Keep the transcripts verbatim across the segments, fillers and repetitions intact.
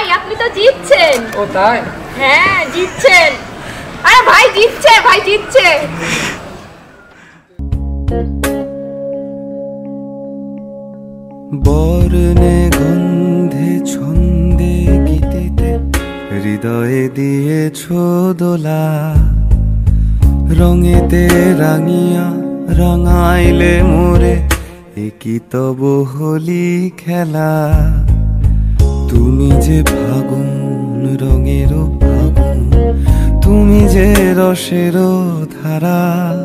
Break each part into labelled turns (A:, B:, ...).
A: ভাই আপনি তো জিতছেন।
B: ও তাই?
A: হ্যাঁ জিতছেন। আরে ভাই জিতছে, ভাই জিতছে।
C: বর্ণে গন্ধে ছন্দে গীতিতে হৃদয়ে দিয়েছো দোলা, রঙেতে রাঙিয়া রাঙাইলে মোরে একই তব হোলি খেলা। তুমি যে ফাগুন রঙের ফাগুন, তুমি যে রসের ধারা,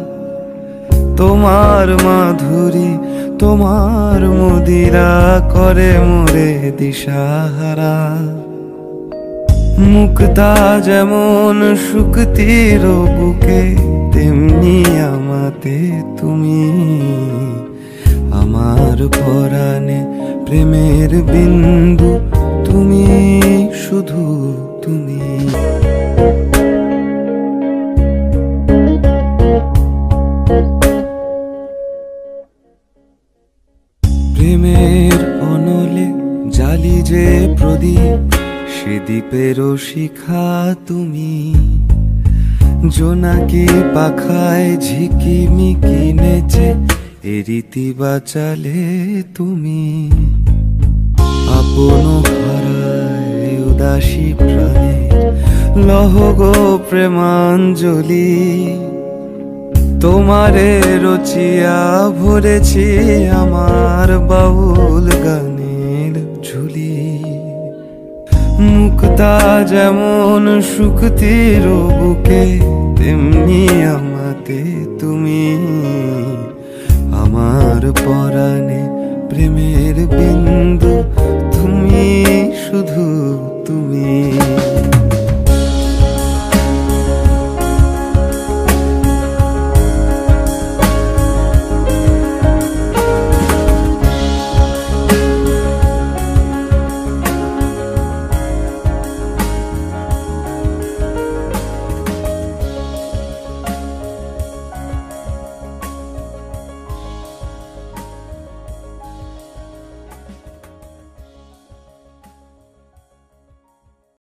C: তোমার মাধুরী তোমার মদিরা করে মোরে দিশাহারা। মুক্তা যেমন শুকতির বুকে, তেমনি আমাতে তুমি। আমার পরাণে প্রেমের বিন্দু তুমি, শুধু তুমি। প্রেমের অনলে জালি যে প্রদীপ, সে দ্বীপেরও শিখা তুমি। জোনাকি পাখায় ঝিকিমিকি নেচে এ রীতি বাঁচালে তুমি। আপন হারায় উদাসী প্রাণে লহ গো প্রেমাঞ্জলি। তোমারে রচিয়া ভরেছি আমার বাউল গানের ঝুলি। মুক্তা যেমন শুকতির বুকে, তেমনি আমাতে তুমি। আমার পরাণে প্রেমের বিন্দু তুমি, শুধু তুমি।